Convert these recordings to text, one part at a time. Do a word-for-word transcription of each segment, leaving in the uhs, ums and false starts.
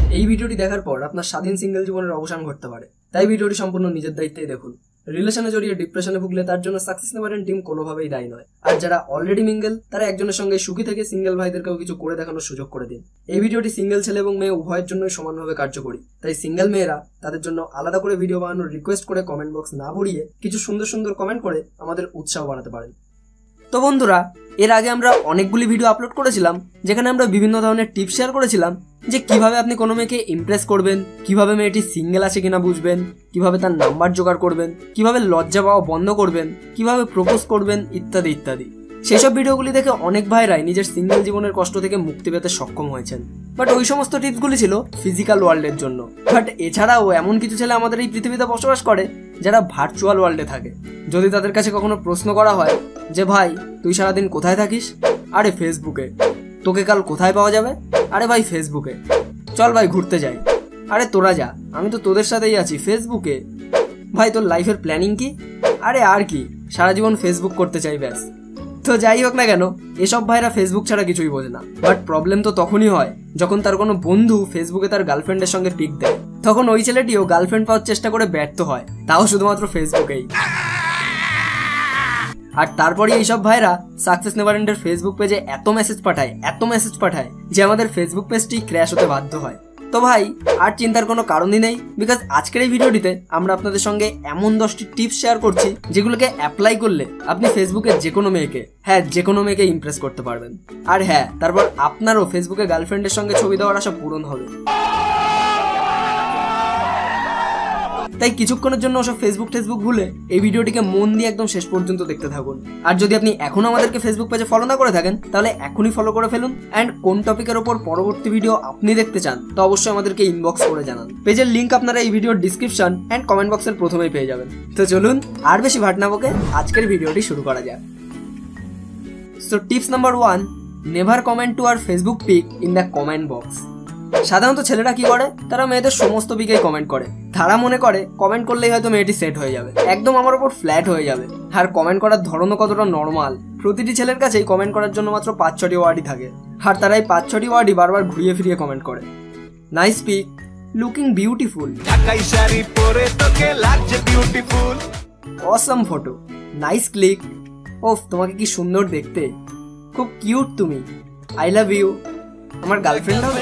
এই ভিডিওটি দেখার পর আপনার স্বাধীন সিঙ্গেল জীবনের অবসান ঘটতে পারে, তাই ভিডিওটি সম্পূর্ণ নিজের দায়িত্বেই দেখুন। রিলেশনে জড়িয়ে ডিপ্রেশনে ভুগলে তার জন্য সাকসেস নেভারেন টিম কোনোভাবেই দায়ী নয়। আর যারা অলরেডি মিঙ্গেল তারা একজনের সঙ্গে সুখী থেকে সিঙ্গেল ভাইদেরকেও কিছু করে দেখানোর সুযোগ করে দিন। এই ভিডিওটি সিঙ্গেল ছেলে এবং মেয়ে উভয়ের জন্যই সমানভাবে কার্যকরী, তাই সিঙ্গেল মেয়েরা তাদের জন্য আলাদা করে ভিডিও বানানোর রিকোয়েস্ট করে কমেন্ট বক্স না ভরিয়ে কিছু সুন্দর সুন্দর কমেন্ট করে আমাদের উৎসাহ বাড়াতে পারেন। তো বন্ধুরা, এর আগে আমরা অনেকগুলি ভিডিও আপলোড করেছিলাম যেখানে আমরা বিভিন্ন ধরনের টিপস শেয়ার করেছিলাম যে কিভাবে আপনি কোনো মেয়েকে ইমপ্রেস করবেন, কিভাবে মেয়েটি সিঙ্গেল আছে কিনা বুঝবেন, কিভাবে তার নাম্বার জোগাড় করবেন, কিভাবে লজ্জা পাওয়া বন্ধ করবেন, কিভাবে প্রপোজ করবেন ইত্যাদি ইত্যাদি। সেসব ভিডিওগুলি দেখে অনেক ভাইরাই নিজের সিঙ্গেল জীবনের কষ্ট থেকে মুক্তি পেতে সক্ষম হয়েছেন। বাট ওই সমস্ত টিপসগুলি ছিল ফিজিক্যাল ওয়ার্ল্ডের জন্য। বাট এছাড়াও এমন কিছু ছেলে আমাদের এই পৃথিবীতে বসবাস করে যারা ভার্চুয়াল ওয়ার্ল্ডে থাকে। যদি তাদের কাছে কখনো প্রশ্ন করা হয় যে ভাই তুই সারাদিন কোথায় থাকিস, আরে ফেসবুকে। তোকে কাল কোথায় পাওয়া যাবে, আরে ভাই ফেসবুকে। চল ভাই ঘুরতে যাই, আরে তোরা যা, আমি তো তোদের সাথেই আছি ফেসবুকে। ভাই তোর লাইফের প্ল্যানিং কি, আরে আর কি, সারা জীবন ফেসবুক করতে চাই ব্যাস। তো যাই হোক না কেন, এসব ভাইরা ফেসবুক ছাড়া কিছুই বোঝে না। বাট প্রবলেম তো তখনই হয় যখন তার কোনো বন্ধু ফেসবুকে তার গার্লফ্রেন্ডের সঙ্গে পিক দেয়, তখন ওই ছেলেটিও গার্লফ্রেন্ড পাওয়ার চেষ্টা করে ব্যর্থ হয়, তাও শুধুমাত্র ফেসবুকেই। আর তারপরে এইসব ভাইরা সাকসেস নেভারএন্ডের ফেসবুক পেজে এত মেসেজ পাঠায় এত মেসেজ পাঠায় যে আমাদের ফেসবুক পেজটি ক্র্যাশ হতে বাধ্য হয়। তো ভাই আর চিন্তার কোনো কারণই নেই, বিকজ আজকের এই ভিডিওটিতে আমরা আপনাদের সঙ্গে এমন দশটি টিপস শেয়ার করছি যেগুলোকে অ্যাপ্লাই করলে আপনি ফেসবুকে যে কোনো মেয়েকে, হ্যাঁ যে কোনো মেয়েকে ইমপ্রেস করতে পারবেন। আর হ্যাঁ, তারপর আপনারও ফেসবুকে গার্লফ্রেন্ডের সঙ্গে ছবি দেওয়ার আশা পূরণ হবে। তাই কিছুক্ষণের জন্য ওসব ফেসবুক ফেসবুক ভুলে এই ভিডিওটিকে মন দিয়ে একদম শেষ পর্যন্ত দেখতে থাকুন। আর যদি আপনি এখনো আমাদেরকে ফেসবুক পেজে ফলো না করে থাকেন তাহলে এখনই ফলো করে ফেলুন। অ্যান্ড কোন টপিকের ওপর পরবর্তী ভিডিও আপনি দেখতে চান তো অবশ্যই আমাদেরকে ইনবক্স করে জানান। পেজের লিঙ্ক আপনারা এই ভিডিওর ডিসক্রিপশন অ্যান্ড কমেন্ট বক্সের প্রথমেই পেয়ে যাবেন। তো চলুন আর বেশি ভাট না বকে আজকের ভিডিওটি শুরু করা যাক। So tips number one, never comment to her Facebook pic in the comment box. সাধারণত ছেলেরা কি করে, তারা মেয়েদের সমস্ত পিকেই কমেন্ট করে। তারা মনে করে কমেন্ট করলেই হয়তো মেয়েটি সেট হয়ে যাবে, একদম আমার ওপর ফ্ল্যাট হয়ে যাবে। আর কমেন্ট করার ধরনও কতটা নর্মাল। প্রতিটি ছেলের কাছেই কমেন্ট করার জন্য মাত্র পাঁচ ছটি ওয়ার্ডই থাকে, আর তারা এই পাঁচ ছটি ওয়ার্ডই বারবার ঘুরিয়ে ফিরিয়ে কমেন্ট করে। Nice pic, looking beautiful, awesome photo, nice click, ওফ তোমাকে কি সুন্দর দেখতে, খুব কিউট তুমি, আই লাভ ইউ, আমার গার্লফ্রেন্ড হবে।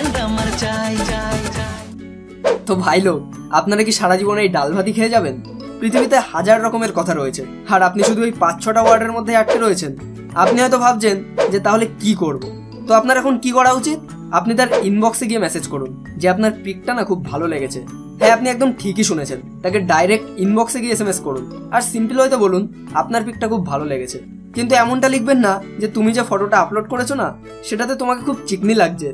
তো ভাই লোক, আপনারা কি সারা জীবনে এই ডাল ভাতি খেয়ে যাবেন? পৃথিবীতে হাজার রকমের কথা রয়েছে, আর আপনি শুধু ওই পাঁচ ছটা ওয়ার্ডের মধ্যে আটকে রয়েছেন। আপনি হয়তো ভাবছেন যে তাহলে কি করব। তো আপনার এখন কি করা উচিত? আপনি তার ইনবক্সে গিয়ে মেসেজ করুন যে আপনার পিকটা না খুব ভালো লেগেছে। হ্যাঁ, আপনি একদম ঠিকই শুনেছেন, তাকে ডাইরেক্ট ইনবক্সে গিয়ে এসএমএস করুন আর সিম্পল হয়তো বলুন আপনার পিকটা খুব ভালো লেগেছে। কিন্তু এমনটা লিখবেন না যে তুমি যে ফটোটা আপলোড করেছো না সেটাতে তোমাকে খুব চিকনি লাগছে।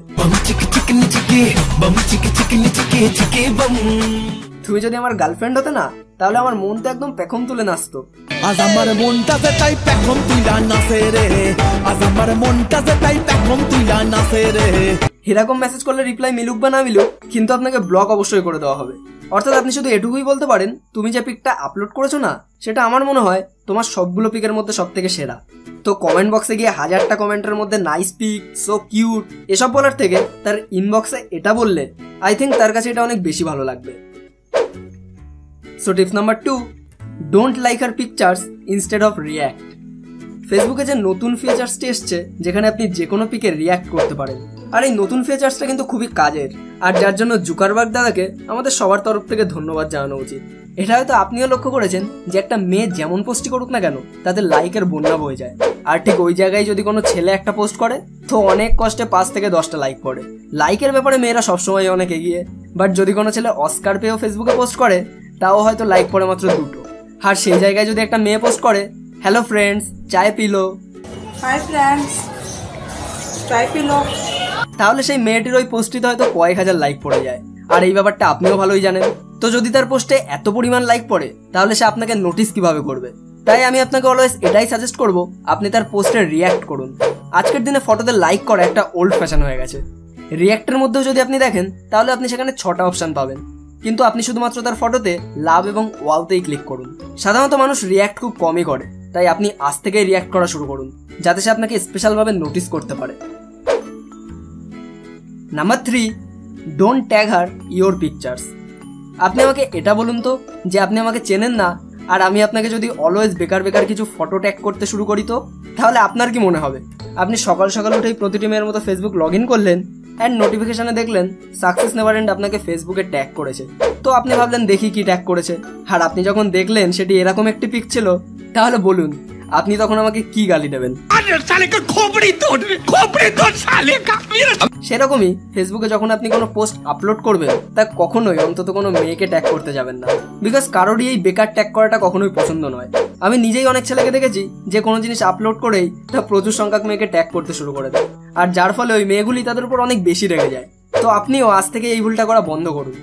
তুমি যদি আমার গার্লফ্রেন্ড হতে না তাহলে আমার মন তো একদম পেখম তুলে নাচতো। আজ আমার মনটা যে তাই পেখম তুইলা নাচে রে, আজ আমার মনটা যে তাই পেখম তুইলা নাচে রে। এরকম মেসেজ করলে রিপ্লাই মিলুক বা না মিলুক, কিন্তু আপনাকে ব্লক অবশ্যই করে দেওয়া হবে। অর্থাৎ আপনি শুধু এটুকুই বলতে পারেন তুমি যে পিকটা আপলোড করেছো না সেটা আমার মনে হয় তোমার সবগুলো পিকের মধ্যে সব থেকে সেরা। তো কমেন্ট বক্সে গিয়ে হাজারটা কমেন্টের মধ্যে নাইস পিক, সো কিউট এসব বলার থেকে তার ইনবক্সে এটা বললে আই থিঙ্ক তার কাছে এটা অনেক বেশি ভালো লাগবে। So tips number two, don't like her pictures instead of react. ফেসবুকে যে নতুন ফিচার্সটি এসছে যেখানে আপনি যে কোনো পিকে রিয়্যাক্ট করতে পারেন, আর এই নতুন ফিচার্সটা কিন্তু খুবই কাজের, আর যার জন্য জুকারবার্গ দাদাকে আমাদের সবার তরফ থেকে ধন্যবাদ জানানো উচিত। এটা হয়তো আপনিও লক্ষ্য করেছেন যে একটা মেয়ে যেমন পোস্টই করুক না কেন তাদের লাইকের বন্যা বয়ে যায়, আর ঠিক ওই জায়গায় যদি কোনো ছেলে একটা পোস্ট করে তো অনেক কষ্টে পাঁচ থেকে দশটা লাইক পড়ে। লাইকের ব্যাপারে মেয়েরা সবসময় অনেক এগিয়ে, বাট যদি কোনো ছেলে অস্কার পেয়েও ফেসবুকে পোস্ট করে তাও হয়তো লাইক পড়ে মাত্র দুটো। আর সেই জায়গায় যদি একটা মেয়ে পোস্ট করে হ্যালো ফ্রেন্ডস চায় পিলো, হাই ফ্রেন্ডস চায় পিলো, তাহলে সেই মেয়েটির ওই পোস্টটিতে হয়তো কয়েক হাজার লাইক পড়ে যায়। আর এই ব্যাপারটা আপনিও ভালোই জানেন। তো যদি তার পোস্টে এত পরিমাণ লাইক পড়ে তাহলে সে আপনাকে নোটিস কিভাবে করবে? তাই আমি আপনাকে অলওয়েজ এটাই সাজেস্ট করব, আপনি তার পোস্টে রিয়্যাক্ট করুন। আজকের দিনে ফটোতে লাইক করা একটা ওল্ড ফ্যাশন হয়ে গেছে। রিয়্যাক্টের মধ্যেও যদি আপনি দেখেন তাহলে আপনি সেখানে ছটা অপশন পাবেন, কিন্তু আপনি শুধুমাত্র তার ফটোতে লাভ এবং ওয়াওতেই ক্লিক করুন। সাধারণত মানুষ রিয়্যাক্ট খুব কমই করে, তাই আপনি আজ থেকেই রিয়্যাক্ট করা শুরু করুন যাতে সে আপনাকে স্পেশালভাবে নোটিস করতে পারে। Number three, don't tag her your pictures. আপনি আমাকে এটা বলুন তো যে আপনি আমাকে চেনেন না, আর আমি আপনাকে যদি অলওয়েজ বেকার বেকার কিছু ফটো ট্যাগ করতে শুরু করি তো তাহলে আপনার কি মনে হবে? আপনি সকাল সকাল উঠেই প্রতিটি মেয়ের মতো ফেসবুক লগ ইন করলেন অ্যান্ড নোটিফিকেশনে দেখলেন সাকসেস নেভার এন্ড আপনাকে ফেসবুকে ট্যাগ করেছে। তো আপনি ভাবলেন দেখি কি ট্যাগ করেছে, আর আপনি যখন দেখলেন সেটি এরকম একটি পিক ছিল, তাহলে বলুন আপনি তখন আমাকে কি গালি দেবেন? সেরকমই ফেসবুকে যখন আপনি কোনো পোস্ট আপলোড করবেন তা কখনোই অন্তত কোনো মেয়েকে ট্যাগ করতে যাবেন না, বিকজ কারোরই এই বেকার ট্যাগ করাটা কখনোই পছন্দ নয়। আমি নিজেই অনেক ছেলেকে দেখেছি যে কোনো জিনিস আপলোড করেই তা প্রচুর সংখ্যক মেয়েকে ট্যাগ করতে শুরু করে দেয়, আর যার ফলে ওই মেয়েগুলি তাদের উপর অনেক বেশি রেগে যায়। তো আপনিও আজ থেকে এই ভুলটা করা বন্ধ করুন।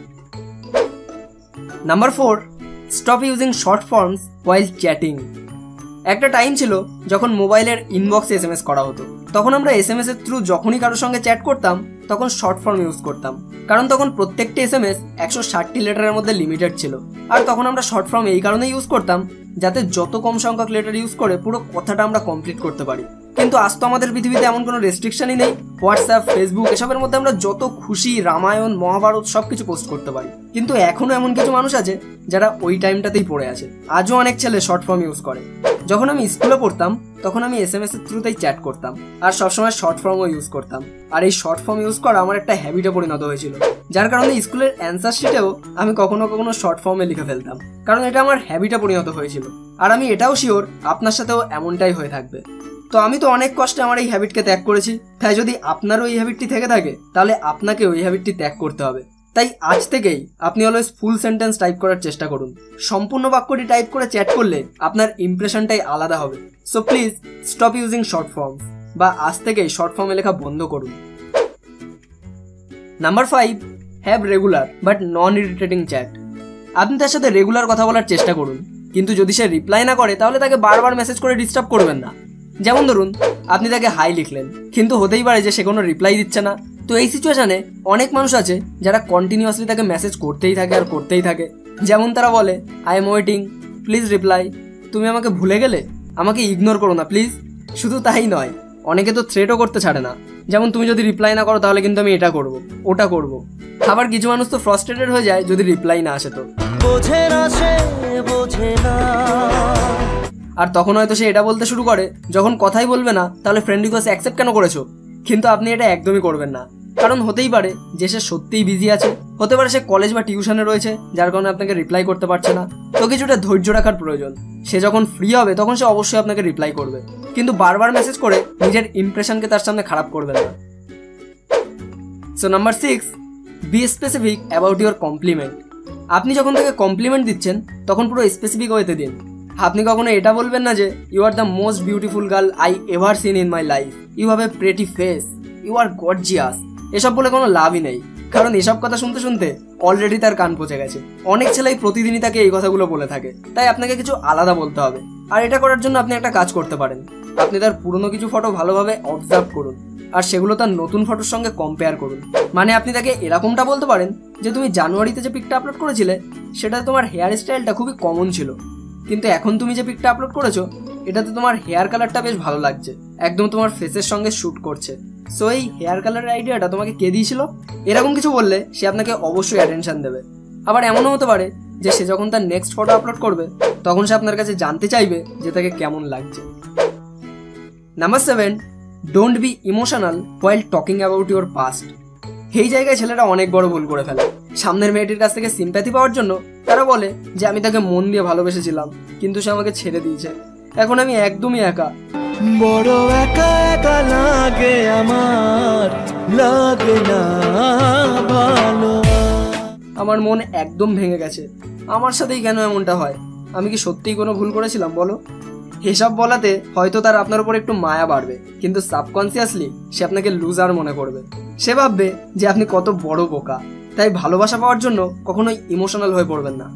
Number four, stop using short forms while chatting. একটা টাইম ছিল যখন মোবাইলের ইনবক্সে এস এম এস করা হতো, তখন আমরা এস এম এস এর থ্রু যখনই কারোর সঙ্গে চ্যাট করতাম তখন শর্ট ফর্ম ইউজ করতাম, কারণ তখন প্রত্যেকটি এস এম এস একশো ষাটটি লেটারের মধ্যে লিমিটেড ছিল। আর তখন আমরা শর্ট ফর্ম এই কারণে ইউজ করতাম যাতে যত কম সংখ্যক লেটার ইউজ করে পুরো কথাটা আমরা কমপ্লিট করতে পারি। কিন্তু আজ তো আমাদের পৃথিবীতে এমন কোনো রেস্ট্রিকশনই নেই। হোয়াটসঅ্যাপ, ফেসবুক এসবের মধ্যে আমরা যত খুশি রামায়ণ, মহাভারত সবকিছু পোস্ট করতে পারি। কিন্তু এখনো এমন কিছু মানুষ আছে যারা ওই টাইমটাতেই পড়ে আছে। আজও অনেক ছেলে শর্ট ফর্ম ইউজ করে। যখন আমি স্কুলে পড়তাম তখন আমি এস এম এস এর থ্রুতেই চ্যাট করতাম আর সবসময় শর্ট ফর্মও ইউজ করতাম। আর এই শর্ট ফর্ম ইউজ করা আমার একটা হ্যাবিটে পরিণত হয়েছিল, যার কারণে স্কুলের অ্যান্সার শিটেও আমি কখনো কখনো শর্ট ফর্মে লিখে ফেলতাম, কারণ এটা আমার হ্যাবিটে পরিণত হয়েছিল। আর আমি এটাও শিওর আপনার সাথেও এমনটাই হয়ে থাকবে। তো আমি তো অনেক কষ্টে আমার এই হ্যাবিটকে ত্যাগ করেছি, তাই যদি আপনারও এই হ্যাবিটটি থেকে থাকে তাহলে আপনাকে ওই হ্যাবিটটি ত্যাগ করতে হবে। তাই আজ থেকেই আপনি অলওয়েজ ফুল সেন্টেন্স টাইপ করার চেষ্টা করুন। সম্পূর্ণ বাক্যটি টাইপ করে চ্যাট করলে আপনার ইমপ্রেশনটাই আলাদা হবে। So please stop using short forms, বা আজ থেকেই শর্ট ফর্মে লেখা বন্ধ করুন। Number five, have regular but non irritating chat. আপনি তার সাথে রেগুলার কথা বলার চেষ্টা করুন, কিন্তু যদি সে রিপ্লাই না করে তাহলে তাকে বারবার মেসেজ করে ডিস্টার্ব করবেন না। যেমন ধরুন আপনি তাকে হাই লিখলেন, কিন্তু হতেই পারে যে সে কোনো রিপ্লাই দিচ্ছে না। তো এই সিচুয়েশনে অনেক মানুষ আছে যারা কন্টিনিউয়াসলি তাকে মেসেজ করতেই থাকে আর করতেই থাকে। যেমন তারা বলে, I am waiting, please reply, তুমি আমাকে ভুলে গেলে, আমাকে ইগনোর করো না প্লিজ। শুধু তাই নয়, অনেকে তো থ্রেটও করতে ছাড়ে না, যেমন তুমি যদি রিপ্লাই না করো তাহলে কিন্তু আমি এটা করব, ওটা করব। আবার কিছু মানুষ তো ফ্রাস্ট্রেটেড হয়ে যায় যদি রিপ্লাই না আসে তো, বোঝে না সে, বোঝে না। আর তখন হয়তো সে এটা বলতে শুরু করে, যখন কথাই বলবে না তাহলে ফ্রেন্ড রিকোয়েস্ট অ্যাকসেপ্ট কেন করেছো? কিন্তু আপনি এটা একদমই করবেন না, কারণ হতেই পারে যে সে সত্যিই বিজি আছে, হতে পারে সে কলেজ বা টিউশনে রয়েছে যার কারণে আপনাকে রিপ্লাই করতে পারছে না। তো কিছুটা ধৈর্য রাখার প্রয়োজন। সে যখন ফ্রি হবে তখন সে অবশ্যই আপনাকে রিপ্লাই করবে, কিন্তু বারবার মেসেজ করে নিজের ইমপ্রেশনকে তার সামনে খারাপ করবেন না। So number six, be specific about your compliment. আপনি যখন তাকে কমপ্লিমেন্ট দিচ্ছেন তখন পুরো স্পেসিফিক ওয়েতে দিন। আপনি কখনো এটা বলবেন না যে you are the most beautiful girl I ever seen in my life, you have a pretty face, you are gorgeous. এসব বলে কোনো লাভই নেই, কারণ এসব কথা শুনতে শুনতে অলরেডি তার কান পচে গেছে। অনেক ছেলেই প্রতিদিনই তাকে এই কথাগুলো বলে থাকে, তাই আপনাকে কিছু আলাদা বলতে হবে। আর এটা করার জন্য আপনি একটা কাজ করতে পারেন, আপনি তার পুরনো কিছু ফটো ভালোভাবে অবজার্ভ করুন আর সেগুলো তার নতুন ফটোর সঙ্গে কম্পেয়ার করুন। মানে আপনি তাকে এরকমটা বলতে পারেন যে তুমি জানুয়ারিতে যে পিকটা আপলোড করেছিলে সেটা তোমার হেয়ার স্টাইলটা খুবই কমন ছিল, কিন্তু এখন তুমি যে পিকটা আপলোড করেছো এটাতে তোমার হেয়ার কালারটা বেশ ভালো লাগছে, একদম তোমার ফেসের সঙ্গে শ্যুট করছে। সো এই হেয়ার কালারের আইডিয়াটা তোমাকে কে দিয়েছিল? এরকম কিছু বললে সে আপনাকে অবশ্যই অ্যাটেনশন দেবে। আবার এমনও হতে পারে যে সে যখন তার নেক্সট ফটো আপলোড করবে তখন সে আপনার কাছে জানতে চাইবে যে তাকে কেমন লাগছে। Number seven, don't be emotional while talking about your past. এই জায়গায় ছেলেরা অনেক বড় ভুল করে ফেলে। সামনের মেয়েটির কাছ থেকে সিম্প্যাথি পাওয়ার জন্য তারা বলে যে আমি তাকে মন দিয়ে ভালোবেসেছিলাম, কিন্তু সে আমাকে ছেড়ে দিয়েছে, এখন আমি একদমই একা, বড় একা একা লাগে আমার, লাগে না ভালো, আমার মন একদম ভেঙে গেছে, আমার সাথেই কেন এমনটা হয়, আমি কি সত্যিই কোনো ভুল করেছিলাম বলো? এসব বলাতে হয়তো তার আপনার উপর একটু মায়া বাড়বে, কিন্তু সাবকনসিয়াসলি সে আপনাকে লুজার মনে করবে। সে ভাববে যে আপনি কত বড় বোকা। তাই ভালোবাসা পাওয়ার জন্য কখনোই ইমোশনাল হয়ে পড়বেন না।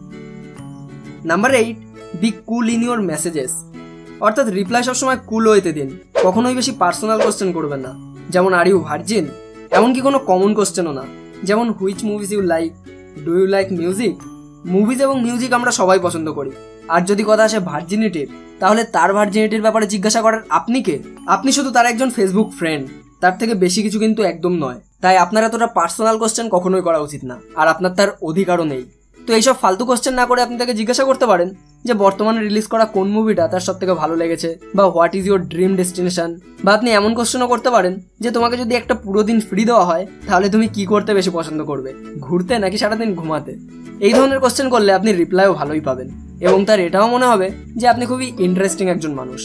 Number eight, be cool in your messages. অর্থাৎ রিপ্লাই সবসময় কুল ওয়েতে দিন, কখনোই বেশি পার্সোনাল কোশ্চেন করবেন না, যেমন আর ইউ ভার্জিন, এমনকি কোনো কমন কোশ্চেনও না, যেমন which movies you like, do you like music. Movies এবং মিউজিক আমরা সবাই পছন্দ করি, আর যদি কথা আসে ভার্জিনিটির, তাহলে তার ভার্জিনিটির ব্যাপারে জিজ্ঞাসা করার আপনি কে? আপনি শুধু তার একজন ফেসবুক ফ্রেন্ড, তার থেকে বেশি কিছু কিন্তু একদম নয়। তাই আপনার এতটা পার্সোনাল কোশ্চেন কখনোই করা উচিত না, আর আপনার তার অধিকারও নেই। তো এইসব ফালতু কোশ্চেন না করে আপনি তাকে জিজ্ঞাসা করতে পারেন যে বর্তমানে রিলিজ করা কোন মুভিটা তার সব থেকে ভালো লেগেছে, বা what is your dream destination. বা আপনি এমন কোশ্চেনও করতে পারেন যে তোমাকে যদি একটা পুরো দিন ফ্রি দেওয়া হয় তাহলে তুমি কি করতে বেশি পছন্দ করবে, ঘুরতে নাকি সারাদিন ঘুমাতে। এই ধরনের কোশ্চেন করলে আপনি রিপ্লাইও ভালোই পাবেন, এবং তার এটাও মনে হবে যে আপনি খুবই ইন্টারেস্টিং একজন মানুষ।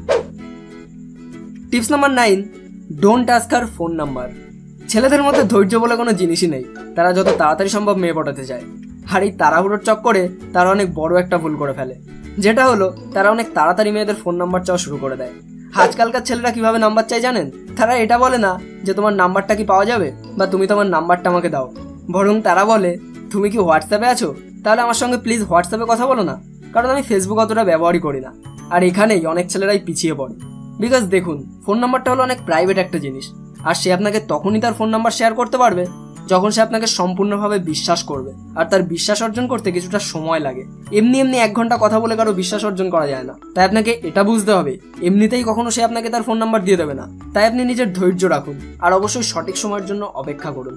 Tips number nine, don't ask her phone number. ছেলেদের মধ্যে ধৈর্য বলে কোনো জিনিসই নেই, তারা যত তাড়াতাড়ি সম্ভব মেয়ে পটাতে চায়। আর এই তাড়াহুড়োর চক্করে তারা অনেক বড় একটা ভুল করে ফেলে, যেটা হলো তারা অনেক তাড়াতাড়ি মেয়েদের ফোন নাম্বার চাওয়া শুরু করে দেয়। আজকালকার ছেলেরা কিভাবে নাম্বার চাই জানেন? তারা এটা বলে না যে তোমার নাম্বারটা কি পাওয়া যাবে, বা তুমি তোমার নাম্বারটা আমাকে দাও, বরং তারা বলে তুমি কি হোয়াটসঅ্যাপে আছো, তাহলে আমার সঙ্গে প্লিজ হোয়াটসঅ্যাপে কথা বলো না, কারণ আমি ফেসবুক অতটা ব্যবহারই করি না। আর এখানেই অনেক ছেলেরাই পিছিয়ে পড়ে। বিকজ দেখুন, ফোন নাম্বারটা হলো অনেক প্রাইভেট একটা জিনিস, আর সে আপনাকে তখনই তার ফোন নাম্বার শেয়ার করতে পারবে যখন সে আপনাকে সম্পূর্ণভাবে বিশ্বাস করবে, আর তার বিশ্বাস অর্জন করতে কিছুটা সময় লাগে। এমনি এমনি এক ঘন্টা কথা বলে কারো বিশ্বাস অর্জন করা যায় না। তাই আপনাকে এটা বুঝতে হবে, এমনিতেই কখনো সে আপনাকে তার ফোন নাম্বার দিয়ে দেবে না। তাই আপনি নিজের ধৈর্য রাখুন, আর অবশ্যই সঠিক সময়ের জন্য অপেক্ষা করুন।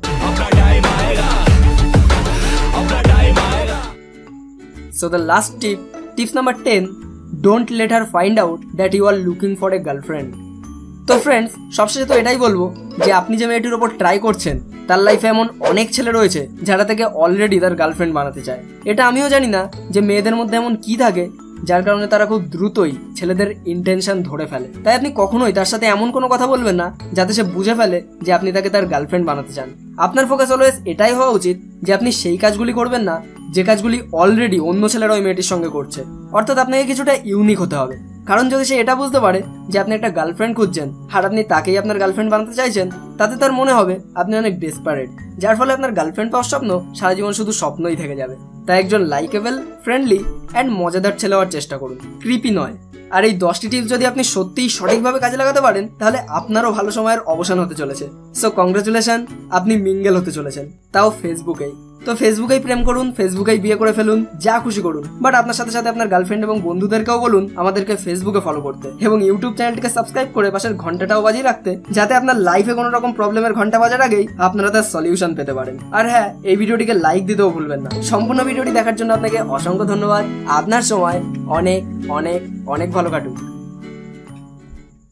So the last tip, tips number ten, don't let her find out that you are looking for a girlfriend. তো ফ্রেন্ডস, সবশেষে তো এটাই বলবো যে আপনি যে মেয়েটির ওপর ট্রাই করছেন তার লাইফে এমন অনেক ছেলে রয়েছে যারা থেকে অলরেডি তার গার্লফ্রেন্ড বানাতে চায়। এটা আমিও জানি না যে মেয়েদের মধ্যে এমন কি থাকে যার কারণে তারা খুব দ্রুতই ছেলেদের ইন্টেনশন ধরে ফেলে। তাই আপনি কখনোই তার সাথে এমন কোনো কথা বলবেন না যাতে সে বুঝে ফেলে যে আপনি তাকে তার গার্লফ্রেন্ড বানাতে চান। আপনার ফোকাস অলওয়েজ এটাই হওয়া উচিত যে আপনি সেই কাজগুলি করবেন না যে কাজগুলি অলরেডি অন্য ছেলেরা ওই মেয়েটির সঙ্গে করছে। অর্থাৎ আপনাকে কিছুটা ইউনিক হতে হবে, কারণ যদি সে এটা বুঝতে পারে যে আপনি একটা গার্লফ্রেন্ড খুঁজছেন আর আপনি তাকেই আপনার গার্লফ্রেন্ড বানাতে চাইছেন, তাতে তার মনে হবে আপনি অনেক ডেসপারেট, যার ফলে আপনার গার্লফ্রেন্ড পাওয়ার স্বপ্ন সারা জীবন শুধু স্বপ্নই থেকে যাবে। তাই একজন লাইকেবল, ফ্রেন্ডলি অ্যান্ড মজাদার ছেলে হওয়ার চেষ্টা করুন, ক্রিপি নয়। আর এই দশটি টিপস যদি আপনি সত্যিই সঠিকভাবে কাজে লাগাতে পারেন তাহলে আপনারও ভালো সময়ের অবসান হতে চলেছে। সো কংগ্রেচুলেশন, আপনি মিঙ্গেল হতে চলেছেন, তাও ফেসবুকেই। তো ফেসবুকেই প্রেম করুন, ফেসবুকেই বিয়ে করে ফেলুন, যা খুশি করুন, বাট আপনার সাথে সাথে আপনার গার্লফ্রেন্ড এবং বন্ধুদেরকেও বলুন আমাদেরকে ফেসবুকে ফলো করতে, এবং ইউটিউব চ্যানেলটিকে সাবস্ক্রাইব করে পাশের ঘন্টাটাও বাজিয়ে রাখতে, যাতে আপনার লাইফে কোনো রকম প্রবলেমের ঘন্টা বাজার আগেই আপনারা তার সলিউশন পেতে পারেন। আর হ্যাঁ, এই ভিডিওটিকে লাইক দিতেও ভুলবেন না। সম্পূর্ণ ভিডিওটি দেখার জন্য আপনাকে অসংখ্য ধন্যবাদ। আপনার সময় অনেক অনেক অনেক ভালো কাটুক।